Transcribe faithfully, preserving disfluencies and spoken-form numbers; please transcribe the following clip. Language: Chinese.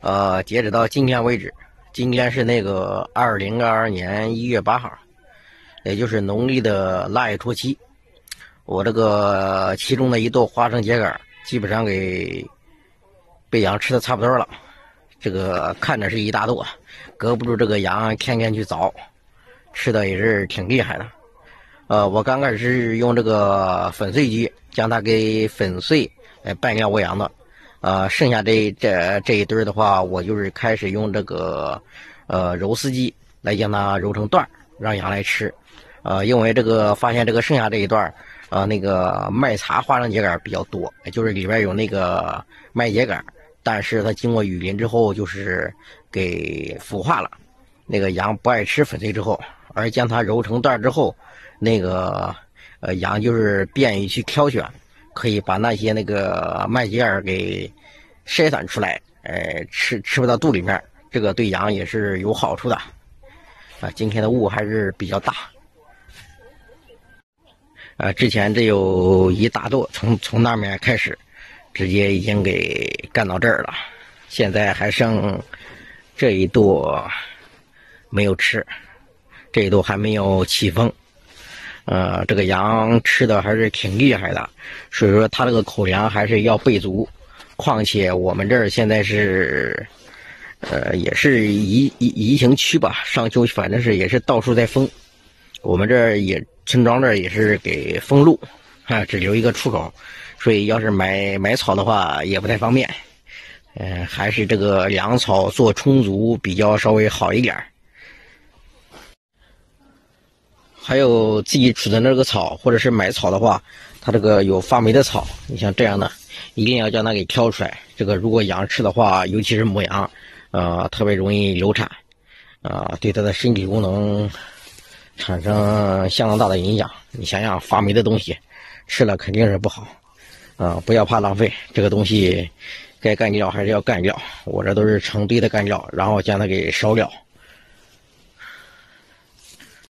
呃，截止到今天为止，今天是那个二零二二年一月八号，也就是农历的腊月初七。我这个其中的一垛花生秸秆基本上给被羊吃的差不多了。这个看着是一大垛，隔不住这个羊天天去凿，吃的也是挺厉害的。呃，我刚开始是用这个粉碎机将它给粉碎，呃，拌料喂羊的。呃，剩下这这这一堆的话，我就是开始用这个呃揉丝机来将它揉成段，让羊来吃。呃，因为这个发现这个剩下这一段，呃，那个麦茬花生秸秆比较多，就是里边有那个麦秸秆，但是它经过雨淋之后，就是给腐化了。那个羊不爱吃粉碎之后，而将它揉成段之后，那个呃羊就是便于去挑选。可以把那些那个麦秸秆给筛选出来，呃，吃吃不到肚里面，这个对羊也是有好处的。啊，今天的雾还是比较大。啊，之前这有一大垛，从从那面开始，直接已经给干到这儿了。现在还剩这一垛没有吃，这一垛还没有起风。呃，这个羊吃的还是挺厉害的，所以说它这个口粮还是要备足。况且我们这儿现在是，呃，也是疫疫疫情区吧，上秋反正是也是到处在封。我们这儿也村庄这儿也是给封路，啊，只留一个出口，所以要是买买草的话也不太方便。呃，还是这个粮草做充足比较稍微好一点。还有自己储存这个草，或者是买草的话，它这个有发霉的草，你像这样的，一定要将它给挑出来。这个如果羊吃的话，尤其是母羊，呃，特别容易流产，啊、呃，对它的身体功能产生相当大的影响。你想想，发霉的东西吃了肯定是不好，啊、呃，不要怕浪费，这个东西该干掉还是要干掉。我这都是成堆的干掉，然后将它给烧掉。